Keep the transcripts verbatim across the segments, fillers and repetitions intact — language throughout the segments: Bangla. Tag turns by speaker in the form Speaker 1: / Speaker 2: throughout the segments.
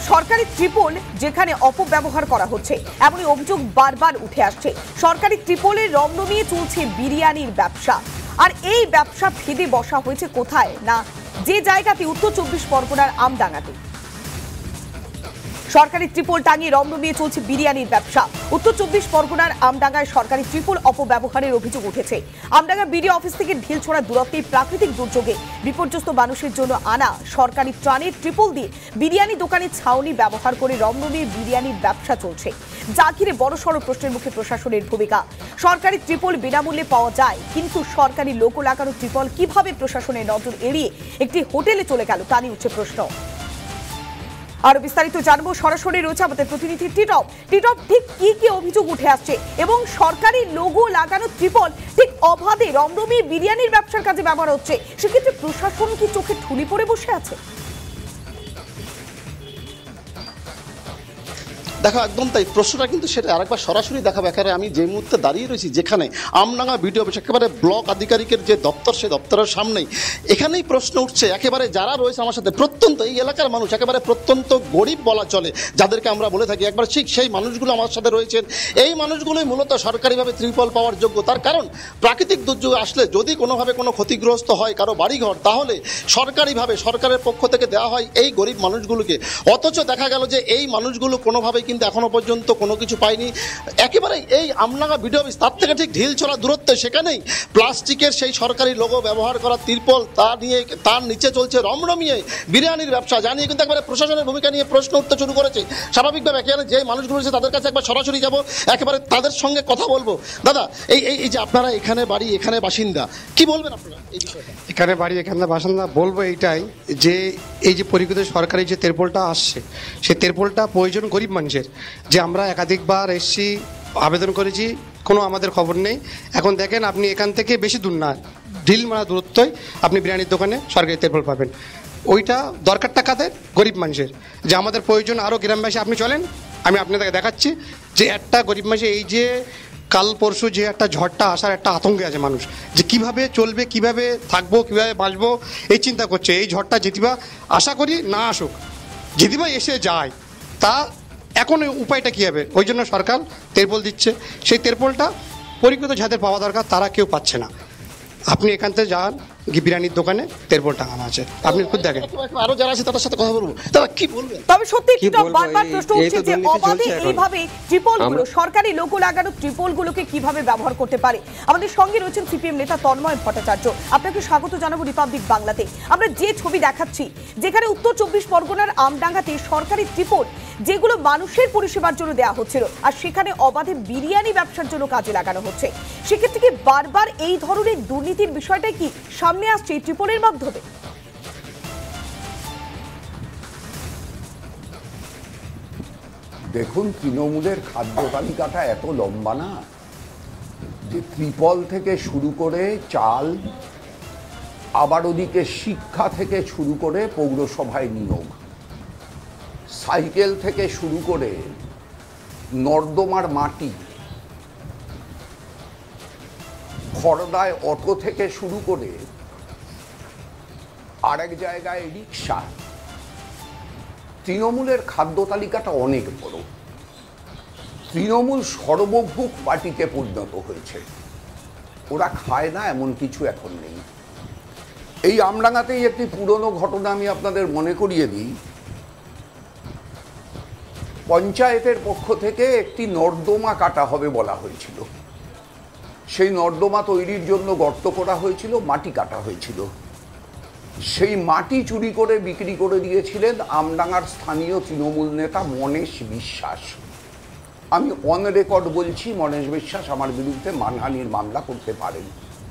Speaker 1: সরকারি ত্রিপল যেখানে অপব্যবহার করা হচ্ছে এমনই অভিযোগ বারবার উঠে আসছে। সরকারি ত্রিপলের রমরমিয়ে চলছে বিরিয়ানির ব্যবসা। আর এই ব্যবসা ফেদে বসা হয়েছে কোথায় না যে জায়গাতে উত্তর চব্বিশ পরগনার আমডাঙ্গাতে সরকারি ত্রিপল টাঙিয়ে রমরমিয়ে চলছে বিরিয়ানির ব্যবসা। উত্তর চব্বিশ পরগনার আমডাঙ্গায় সরকারি ত্রিপল অপব্যবহারের অভিযোগ উঠেছে। আমডাঙ্গা বিডিও অফিস থেকে ঢিলছোড়া দূরত্বে প্রাকৃতিক দুর্যোগে বিপর্যস্ত মানুষের জন্য আনা সরকারি ত্রাণের ত্রিপল দিয়ে বিরিয়ানি দোকানের ছাউনি ব্যবহার করে রমরমিয়ে বিরিয়ানির ব্যবসা চলছে, যা ঘিরে বড়সড় প্রশ্নের মুখে প্রশাসনের ভূমিকা। সরকারি ত্রিপল বিনামূল্যে পাওয়া যায়, কিন্তু সরকারি লোগো লাগানো ত্রিপল কিভাবে প্রশাসনের নজর এড়িয়ে একটি হোটেলে চলে গেল তা নিয়ে উঠছে প্রশ্ন। আরো বিস্তারিত জানবো, সরাসরি রয়েছে আমাদের প্রতিনিধি টিটপ। টিটপ, ঠিক কি কি অভিযোগ উঠে আসছে এবং সরকারি লোগো লাগানো ত্রিপল ঠিক অবাধে রমরমিয়ে বিরিয়ানির ব্যবসার কাজে ব্যবহার হচ্ছে, সেক্ষেত্রে প্রশাসন কি চোখে ঠুলি পড়ে বসে আছে?
Speaker 2: দেখো, একদম তাই। প্রশ্নটা কিন্তু সেটা আরেকবার সরাসরি দেখাবো। একেবারে আমি যে মুহূর্তে দাঁড়িয়ে রয়েছি, যেখানে আমডাঙ্গা বিডিও অফিস, একেবারে ব্লক আধিকারিকের যে দপ্তর, সেই দপ্তরের সামনেই এখানেই প্রশ্ন উঠছে। একেবারে যারা রয়েছে আমার সাথে, প্রত্যন্ত এই এলাকার মানুষ, একেবারে প্রত্যন্ত গরিব বলা চলে, যাদেরকে আমরা বলে থাকি, একবার ঠিক সেই মানুষগুলো আমার সাথে রয়েছেন। এই মানুষগুলোই মূলত সরকারিভাবে ত্রিপল পাওয়ার যোগ্য। তার কারণ প্রাকৃতিক দুর্যোগ আসলে যদি কোনোভাবে কোনো ক্ষতিগ্রস্ত হয় কারো বাড়িঘর, তাহলে সরকারিভাবে সরকারের পক্ষ থেকে দেওয়া হয় এই গরিব মানুষগুলোকে। অথচ দেখা গেল যে এই মানুষগুলো কোনোভাবেই কিন্তু এখনো পর্যন্ত কোনো কিছু পায়নি। একেবারে এই আমডাঙ্গা বিডিও অফিস, তার থেকে ঠিক ঢিলছোড়া দূরত্বে সেখানেই প্লাস্টিকের সেই সরকারি লোগো ব্যবহার করা ত্রিপল, তা নিয়ে তার নিচে চলছে রমরমিয়ে বিরিয়ানির ব্যবসা, যা নিয়ে কিন্তু একবারে প্রশাসনের ভূমিকা নিয়ে প্রশ্ন উঠতে শুরু করেছে। স্বাভাবিকভাবে এখানে যে মানুষগুলো রয়েছে তাদের কাছে একবার সরাসরি যাব, একেবারে তাদের সঙ্গে কথা বলবো। দাদা, এই এই যে আপনারা এখানে বাড়ি, এখানে বাসিন্দা, কি বলবেন আপনারা এই বিষয়টা?
Speaker 3: এখানে বাড়ি, এখানে বাসিন্দা, বলবো এইটাই যে এই যে পরিকৃত সরকারি যে তেরপলটা আসছে, সেই তেরপলটা প্রয়োজন গরিব মানুষের। যে আমরা একাধিকবার এসছি, আবেদন করেছি, কোনো আমাদের খবর নেই। এখন দেখেন, আপনি এখান থেকে বেশি দূর না, ঢিল মারা দূরত্বই আপনি বিরিয়ানির দোকানে সরকারি তেরপল পাবেন। ওইটা দরকারটা কাদের? গরিব মানুষের। যে আমাদের প্রয়োজন আরও গ্রামবাসী, আপনি চলেন, আমি আপনাদেরকে দেখাচ্ছি যে একটা গরিব মানুষ, এই যে কাল পরশু যে একটা ঝড়টা আসার একটা আতঙ্কে আছে মানুষ, যে কিভাবে চলবে, কিভাবে থাকবো, কিভাবে বাঁচবো, এই চিন্তা করছে। এই ঝড়টা যেদিবা আশা করি না আসুক, যেদিবা এসে যায়, তা এখন উপায়টা কী হবে? ওই জন্য সরকার তেরপল দিচ্ছে। সেই তেরপলটা পরিকৃত যাদের পাওয়া দরকার তারা কেউ পাচ্ছে না। আপনি এখান থেকে যান, বিরিয়ানির দোকানে তেরপল টাঙানো আছে, আপনি খুব দেখেন।
Speaker 2: আরো যারা আছে তাদের সাথে কথা বলবো, তারা কি বলবেন?
Speaker 1: তবে সত্যি বারবার প্রশ্ন উঠছে যে অবাধে এইভাবে ত্রিপলগুলো, সরকারি লোগো লাগানো ত্রিপলগুলোকে কিভাবে ব্যবহার করতে পারে। আমাদের সঙ্গে রয়েছেন সিপিএম নেতা তন্ময় ভট্টাচার্য। আপনাকে স্বাগত জানাবো রিপাবলিক বাংলাতে। আমরা যে ছবি দেখাচ্ছি, যেখানে উত্তর চব্বিশ পরগনার আমডাঙ্গাতে সরকারি ত্রিপল যেগুলো মানুষের পরিষেবার জন্য দেওয়া হচ্ছিল, আর সেখানে অবাধে বিরিয়ানি ব্যবসার জন্য কাজে লাগানো হচ্ছে, সেক্ষেত্রে কি বারবার এই ধরনের দুর্নীতির বিষয়টা কি সামনে আসছে এই ত্রিপলের মাধ্যমে?
Speaker 4: দেখুন, তৃণমূলের খাদ্য তালিকাটা এত লম্বা না যে ত্রিপল থেকে শুরু করে চাল, আবার ওদিকে শিক্ষা থেকে শুরু করে পৌরসভায় নিয়োগ, সাইকেল থেকে শুরু করে নর্দমার মাটি, খড়দায় অটো থেকে শুরু করে আরেক জায়গায় রিক্সা। তৃণমূলের খাদ্য তালিকাটা অনেক বড়। তৃণমূল সর্বভুক পার্টিতে পরিণত হয়েছে। ওরা খায় না এমন কিছু এখন নেই। এই আমডাঙ্গাতেই একটি পুরনো ঘটনা আমি আপনাদের মনে করিয়ে দিই। পঞ্চায়েতের পক্ষ থেকে একটি নর্দমা কাটা হবে বলা হয়েছিল। সেই নর্দমা তৈরির জন্য গর্ত করা হয়েছিল, মাটি কাটা হয়েছিল। সেই মাটি চুরি করে বিক্রি করে দিয়েছিলেন আমডাঙ্গার স্থানীয় তৃণমূল নেতা মনেশ বিশ্বাস। আমি অন রেকর্ড বলছি, মনেশ বিশ্বাস আমার বিরুদ্ধে মানহানির মামলা করতে পারেন।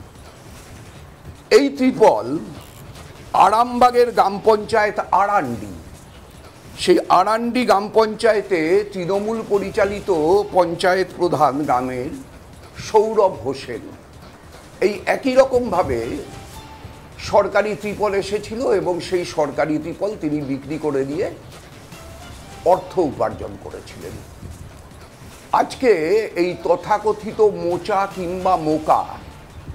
Speaker 4: এই ত্রিপল আরামবাগের গ্রাম পঞ্চায়েত আরান্ডি, সেই আরান্ডি গ্রাম পঞ্চায়েতে তৃণমূল পরিচালিত পঞ্চায়েত প্রধান গ্রামের সৌরভ হোসেন, এই একই রকমভাবে সরকারি ত্রিপল এসেছিল এবং সেই সরকারি ত্রিপল তিনি বিক্রি করে দিয়ে অর্থ উপার্জন করেছিলেন। আজকে এই তথাকথিত মোচা কিংবা মোকা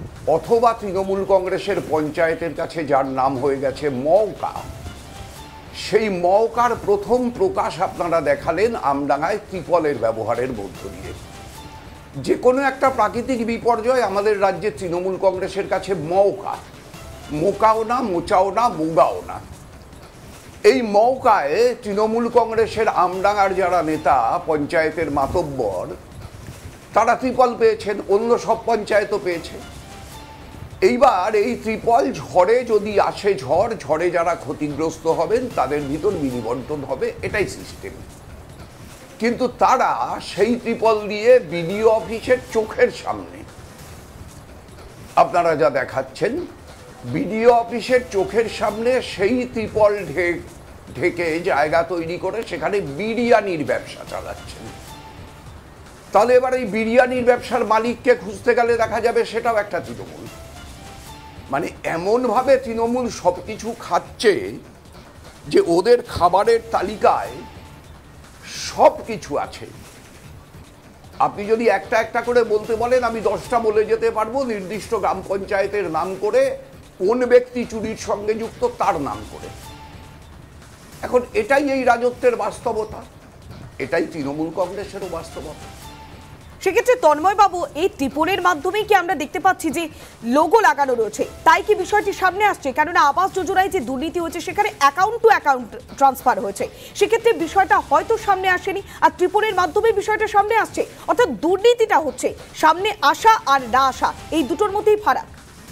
Speaker 4: অথবা তৃণমূল কংগ্রেসের পঞ্চায়েতের কাছে যার নাম হয়ে গেছে মৌকা, সেই মওকার প্রথম প্রকাশ আপনারা দেখালেন আমডাঙ্গায় ত্রিপলের ব্যবহারের মধ্য দিয়ে। যে কোনো একটা প্রাকৃতিক বিপর্যয় আমাদের রাজ্যে তৃণমূল কংগ্রেসের কাছে মওকা, মোকাও না, মোচাও না, মুগাও না। এই মওকায় তৃণমূল কংগ্রেসের আমডাঙ্গার যারা নেতা, পঞ্চায়েতের মাতব্বর, তারা ত্রিপল পেয়েছেন, অন্য সব পঞ্চায়েতও পেয়েছে। এইবার এই ত্রিপল ঝড়ে যদি আসে, ঝড় ঝড়ে যারা ক্ষতিগ্রস্ত হবেন তাদের ভিতর বিনিবন্টন হবে, এটাই সিস্টেম। কিন্তু তারা সেই ত্রিপল দিয়ে বিডিও অফিসের চোখের সামনে আপনারা যা দেখাচ্ছেন, বিডিও অফিসের চোখের সামনে সেই ত্রিপল ঢেক ঢেকে জায়গা তৈরি করে সেখানে বিরিয়ানির ব্যবসা চালাচ্ছেন। তাহলে এবার এই বিরিয়ানির ব্যবসার মালিককে খুঁজতে গেলে দেখা যাবে সেটাও একটা তৃণমূল। মানে এমনভাবে তৃণমূল সব কিছু খাচ্ছে যে ওদের খাবারের তালিকায় সব কিছু আছে। আপনি যদি একটা একটা করে বলতে বলেন, আমি দশটা বলে যেতে পারবো, নির্দিষ্ট গ্রাম পঞ্চায়েতের নাম করে, কোন ব্যক্তি চুরির সঙ্গে যুক্ত তার নাম করে। এখন এটাই এই রাজত্বের বাস্তবতা, এটাই তৃণমূল কংগ্রেসেরও বাস্তবতা।
Speaker 1: সেক্ষেত্রে তন্ময় বাবু, এই ত্রিপলের মাধ্যমেই কি আমরা দেখতে পাচ্ছি যে লোগো লাগানো রয়েছে, তাই কি বিষয়টি সামনে আসছে? কেননা আবাস যোজনায় যে দুর্নীতি হয়েছে সেখানে অ্যাকাউন্ট টু অ্যাকাউন্ট ট্রান্সফার হয়েছে, সেক্ষেত্রে বিষয়টা হয়তো সামনে আসেনি, আর ত্রিপলের মাধ্যমে বিষয়টা সামনে আসছে। অর্থাৎ দুর্নীতিটা হচ্ছে সামনে আসা আর না আসা, এই দুটোর মধ্যেই ফারাক।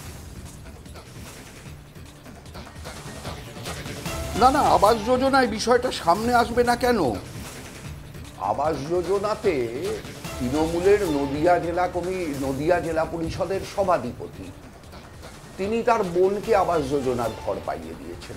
Speaker 4: না না, আবাস যোজনায় বিষয়টা সামনে আসবে না কেন? আবাস যোজনাতে তৃণমূলের নদিয়া জেলা কমি নদিয়া জেলা পরিষদের সভাধিপতি, তিনি তার বোনকে আবাস যোজনার ঘর পাইয়ে দিয়েছেন।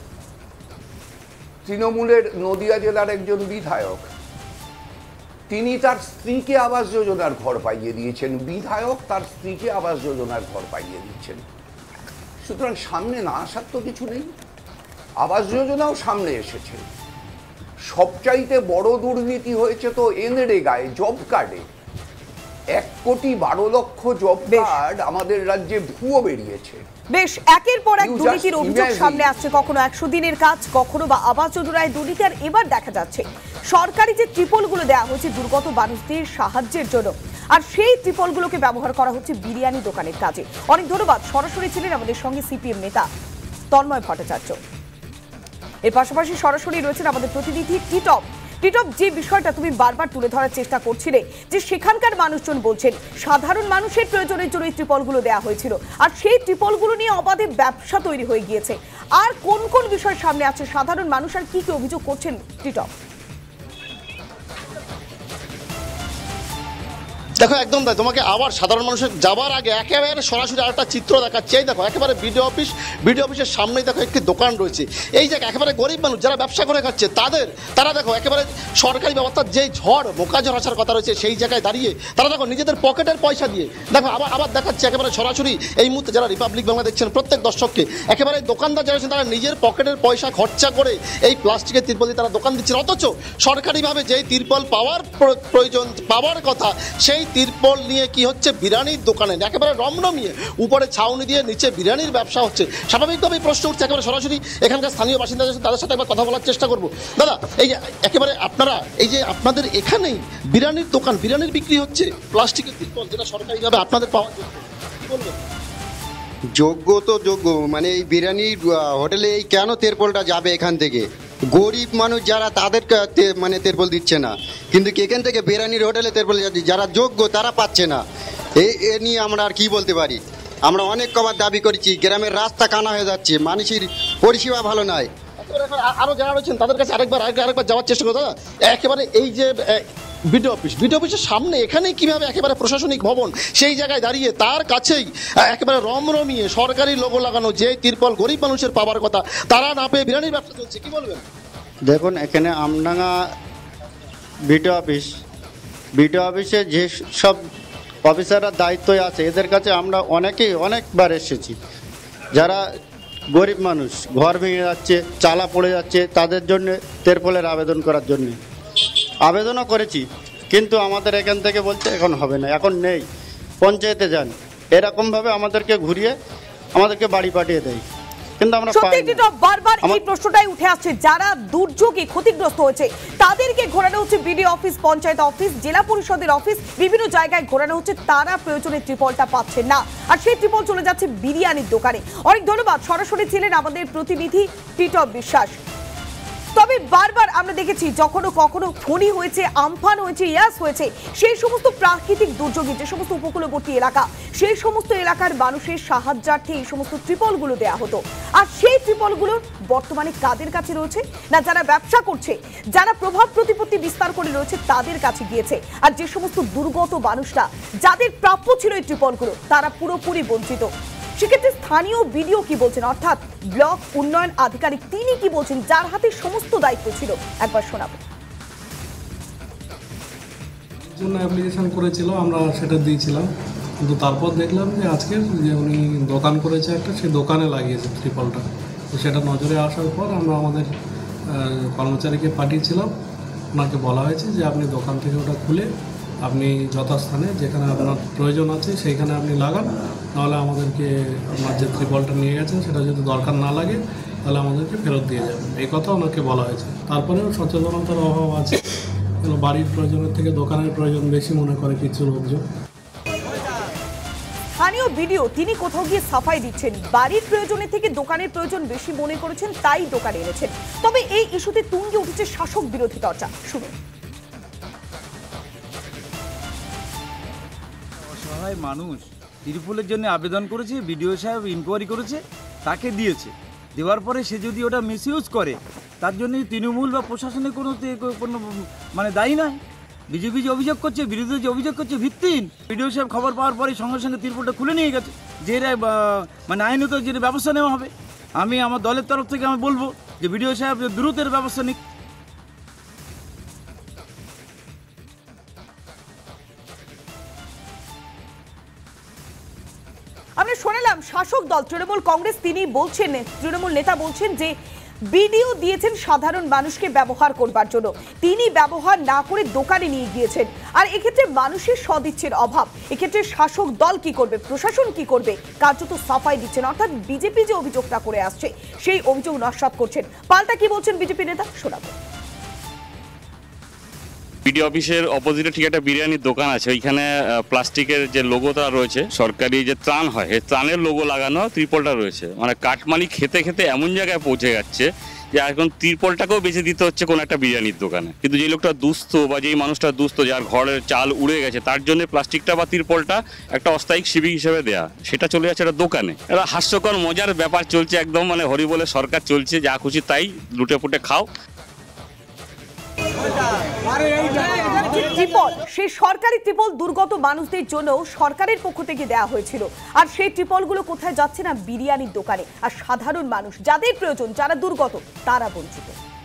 Speaker 4: তৃণমূলের নদিয়া জেলার একজন বিধায়ক, তিনি তার স্ত্রীকে আবাস যোজনার ঘর পাইয়ে দিয়েছেন। বিধায়ক তার স্ত্রীকে আবাস যোজনার ঘর পাইয়ে দিচ্ছেন। সুতরাং সামনে না আসার তো কিছু নেই। আবাস যোজনাও সামনে এসেছে। সবচাইতে বড় দুর্নীতি হয়েছে তো এনরেগায়, জব কার্ডে। এক কোটি বারো লক্ষ জব কার্ড আমাদের রাজ্যে ভুয়ো বেরিয়েছে।
Speaker 1: বেশ, একের পর এক দুর্নীতির অভিযোগ সামনে আসছে, কখনো একশো দিনের কাজ, কখনো বা আবাস যোজনায় দুর্নীতি। আর এবার দেখা যাচ্ছে সরকারি যে ত্রিপলগুলো দেওয়া হয়েছে দুর্গত মানুষদের সাহায্যের জন্য, আর সেই ত্রিপলগুলোকে ব্যবহার করা হচ্ছে বিরিয়ানি দোকানের কাজে। অনেক ধন্যবাদ। সরাসরি ছিলেন আমাদের সঙ্গে সিপিএম নেতা তন্ময় ভট্টাচার্য। এর পাশাপাশি সরাসরি রয়েছেন আমাদের প্রতিনিধি টিটপ। টিটপ, যে বিষয়টা তুমি বারবার তুলে ধরার চেষ্টা করছিলে, যে সেখানকার মানুষজন বলছেন সাধারণ মানুষের প্রয়োজনের জন্য এই ত্রিপলগুলো দেওয়া হয়েছিল, আর সেই ত্রিপলগুলো নিয়ে অবাধে ব্যবসা তৈরি হয়ে গিয়েছে। আর কোন কোন বিষয় সামনে আছে, সাধারণ মানুষ আর কি কি অভিযোগ করছেন টিটপ?
Speaker 2: দেখো, একদম তাই। তোমাকে আবার সাধারণ মানুষের যাবার আগে একেবারে সরাসরি আরেকটা চিত্র দেখাচ্ছে। এই দেখো, একেবারে বিডিও অফিস, বিডিও অফিসের সামনেই দেখো একটি দোকান রয়েছে। এই জায়গায় একেবারে গরিব মানুষ যারা ব্যবসা করে খাচ্ছে তাদের, তারা দেখো একেবারে সরকারি ব্যবস্থার যেই ঝড়, মোকা ঝড় আসার কথা রয়েছে সেই জায়গায় দাঁড়িয়ে তারা দেখো নিজেদের পকেটের পয়সা দিয়ে, দেখো আবার আবার দেখাচ্ছে একেবারে সরাসরি এই মুহূর্তে যারা রিপাবলিক বাংলা দেখছেন প্রত্যেক দর্শককে, একেবারে দোকানদার যারা আছেন তারা নিজের পকেটের পয়সা খরচা করে এই প্লাস্টিকের তিরপল দিয়ে তারা দোকান দিচ্ছেন। অথচ সরকারিভাবে যেই তিরপল পাওয়ার প্রয়োজন, পাওয়ার কথা, সেই তিরপল নিয়ে কি হচ্ছে বিরিয়ানির দোকানে একেবারে রমরমিয়ে উপরে ছাউনি দিয়ে নিচে বিরিয়ানির ব্যবসা হচ্ছে। স্বাভাবিকভাবেই প্রশ্ন উঠছে, একেবারে সরাসরি এখানকার স্থানীয় বাসিন্দা তাদের সাথে একবার কথা বলার চেষ্টা করব। দাদা, এই যে একেবারে আপনারা, এই যে আপনাদের এখানেই বিরিয়ানির দোকান, বিরিয়ানির বিক্রি হচ্ছে প্লাস্টিকের তিরপল যেটা সরকারিভাবে আপনাদের পাওয়ার যোগ্য, কি বলবেন?
Speaker 5: যোগ্য তো যোগ্য, মানে এই বিরিয়ানির হোটেলে এই কেন তেরপলটা যাবে এখান থেকে? গরিব মানুষ যারা তাদেরকে মানে তেরপল দিচ্ছে না, কিন্তু এখান থেকে বিরিয়ানির হোটেলে তেরপল যাচ্ছে, যারা যোগ্য তারা পাচ্ছে না। এই এ নিয়ে আমরা আর কি বলতে পারি? আমরা অনেক কবার দাবি করেছি, গ্রামের রাস্তা কানা হয়ে যাচ্ছে, মানুষের পরিষেবা ভালো নয়।
Speaker 2: আরো যারা রয়েছেন তাদের কাছে আরেকবার আরেকবার যাওয়ার চেষ্টা করো। দাদা, একেবারে এই যে বিডিও অফিস, বিডিও অফিসের সামনে এখানেই কিভাবে একেবারে প্রশাসনিক ভবন, সেই জায়গায় দাঁড়িয়ে তার কাছেই একেবারে রমরমিয়ে সরকারি লোগো লাগানো যে তিরপল গরিব মানুষের পাওয়ার কথা তারা না পেয়ে বিরিয়ানির ব্যবসা চলছে, কি বলবেন?
Speaker 6: দেখুন, এখানে আমডাঙ্গা বিডিও অফিস, বিডিও অফিসে যে সব অফিসাররা দায়িত্বে আছে এদের কাছে আমরা অনেকেই অনেকবার এসেছি। যারা গরিব মানুষ, ঘর ভেঙে যাচ্ছে, চালা পড়ে যাচ্ছে, তাদের জন্য তেরপলের আবেদন করার জন্য আবেদনও করেছি, কিন্তু আমাদের এখান থেকে বলছে এখন হবে না, এখন নেই, পঞ্চায়েতে যান, এরকমভাবে আমাদেরকে ঘুরিয়ে আমাদেরকে বাড়ি পাঠিয়ে দেয়। কিন্তু আমরা
Speaker 1: সত্যি
Speaker 6: পাই না।
Speaker 1: টিটপ, বারবার এই
Speaker 6: আমার-
Speaker 1: প্রশ্নটাই উঠে আসছে, যারা দুর্যোগে ক্ষতিগ্রস্ত হয়েছে তাদেরকে ঘোরানো হচ্ছে বিডিও অফিস, পঞ্চায়েত অফিস, জেলা পরিষদের অফিস, বিভিন্ন জায়গায় ঘোরানো হচ্ছে, তারা প্রয়োজনে ত্রিপলটা পাচ্ছেন না, আর সেই ত্রিপল চলে যাচ্ছে বিরিয়ানির দোকানে। অনেক ধন্যবাদ, সরাসরি ছিলেন আমাদের প্রতিনিধি টিটপ বিশ্বাস। তবে বারবার আমরা দেখেছি যখনও কখনো ফণী হয়েছে, আমফান হয়েছে, ইয়াস হয়েছে, সেই সমস্ত প্রাকৃতিক দুর্যোগে যে সমস্ত উপকূলবর্তী এলাকা, সেই সমস্ত এলাকার মানুষের সাহায্যার্থে এই সমস্ত ত্রিপলগুলো দেয়া হতো। আর সেই ত্রিপলগুলো বর্তমানে কাদের কাছে রয়েছে? না যারা ব্যবসা করছে, যারা প্রভাব প্রতিপত্তি বিস্তার করে রয়েছে তাদের কাছে গিয়েছে। আর যে সমস্ত দুর্গত মানুষরা, যাদের প্রাপ্য ছিল এই ত্রিপলগুলো, তারা পুরোপুরি বঞ্চিত। সেক্ষেত্রে স্থানীয় বিডিও কি বলছেন, অর্থাৎ ব্লক উন্নয়ন আধিকারিক, তিনি কি বলছেন, যার হাতে সমস্ত দায়িত্ব ছিল, একবার শোনাবো।
Speaker 7: জন্য অ্যাপ্লিকেশন করেছিল, আমরা সেটা দিয়েছিলাম, কিন্তু তারপর দেখলাম যে আজকে যে উনি দোকান করেছে একটা, সেই দোকানে লাগিয়েছে ত্রিপলটা। তো সেটা নজরে আসার পর আমরা আমাদের আহ, কর্মচারীকে পাঠিয়েছিলাম, ওনাকে বলা হয়েছে যে আপনি দোকান থেকে ওটা খুলে আপনি যথাস্থানে যেখানে আপনার প্রয়োজন আছে সেইখানে আপনি লাগান, নাহলে আমাদেরকে আপনার যে ত্রিপলটা নিয়ে গেছেন সেটা যদি দরকার না লাগে তাহলে আমাদেরকে ফেরত দিয়ে যাবেন, এই কথা ওনাকে বলা হয়েছে। তারপরেও সচেতনতার অভাব আছে, বাড়ির প্রয়োজনের থেকে দোকানের প্রয়োজন বেশি মনে করে কিছু লোকজন।
Speaker 1: স্থানীয় বিডিও তিনি কোথাও গিয়ে সাফাই দিচ্ছেন, বাড়ির প্রয়োজনের থেকে দোকানের প্রয়োজন বেশি মনে করেছেন, তাই দোকানে এনেছেন। তবে এই ইস্যুতে তুঙ্গে উঠেছে শাসক বিরোধী চর্চা, শুনুন।
Speaker 8: অসহায় মানুষ ত্রিপলের জন্য আবেদন করেছে, বিডিও সাহেব ইনকোয়ারি করেছে, তাকে দিয়েছে। দেওয়ার পরে সে যদি ওটা মিসইউজ করে, তার জন্য তৃণমূল বা প্রশাসনের কোনো কোনো মানে দায়ী নয়। বিজেপি যে অভিযোগ করছে, বিরোধী যে অভিযোগ করছে ভিত্তিহীন। বিডিও সাহেব খবর পাওয়ার পরে সঙ্গে সঙ্গে ত্রিপলটা খুলে নিয়ে গেছে, যে মানে আইনত যে ব্যবস্থা নেওয়া হবে। আমি আমার দলের তরফ থেকে আমি বলবো যে বিডিও সাহেব দ্রুত এর ব্যবস্থা নিক।
Speaker 1: আমরা শোনালাম শাসক দল তৃণমূল কংগ্রেস, তিনি বলছেন, তৃণমূল নেতা বলছেন যে বিডিও দিয়েছেন সাধারণ মানুষকে ব্যবহার করবার জন্য, তিনি ব্যবহার না করে দোকানে নিয়ে গিয়েছেন। আর এক্ষেত্রে মানুষের সদিচ্ছের অভাব, এক্ষেত্রে শাসক দল কি করবে, প্রশাসন কি করবে, কার্যত সাফাই দিচ্ছেন, অর্থাৎ বিজেপি যে অভিযোগটা করে আসছে সেই অভিযোগ নস্যাৎ করছেন। পাল্টা কি বলছেন বিজেপি নেতা, শোনাবো।
Speaker 9: বিডিও অফিসের অপোজিটে ঠিক একটা বিরিয়ানির দোকান আছে, ওইখানে প্লাস্টিকের যে লোগোটা রয়েছে, সরকারি যে ত্রাণ হয়, এই ত্রাণের লোগো লাগানো ত্রিপলটা রয়েছে। মানে কাটমানি খেতে খেতে এমন জায়গায় পৌঁছে যাচ্ছে যে এখন ত্রিপলটাকেও বেঁচে দিতে হচ্ছে কোনো একটা বিরিয়ানির দোকানে। কিন্তু যে লোকটা দুস্থ বা যেই মানুষটা দুস্থ, যার ঘরের চাল উড়ে গেছে, তার জন্য প্লাস্টিকটা বা ত্রিপলটা একটা অস্থায়ী শিবির হিসেবে দেয়া, সেটা চলে যাচ্ছে একটা দোকানে। এটা হাস্যকর মজার ব্যাপার চলছে একদম, মানে হরিবলে সরকার চলছে, যা খুশি তাই লুটে পুটে খাও।
Speaker 1: ত্রিপল, সেই সরকারি ত্রিপল দুর্গত মানুষদের জন্য সরকারের পক্ষ থেকে দেওয়া হয়েছিল, আর সেই ত্রিপলগুলো কোথায় যাচ্ছে না, বিরিয়ানির দোকানে। আর সাধারণ মানুষ যাদের প্রয়োজন, যারা দুর্গত, তারা বঞ্চিত।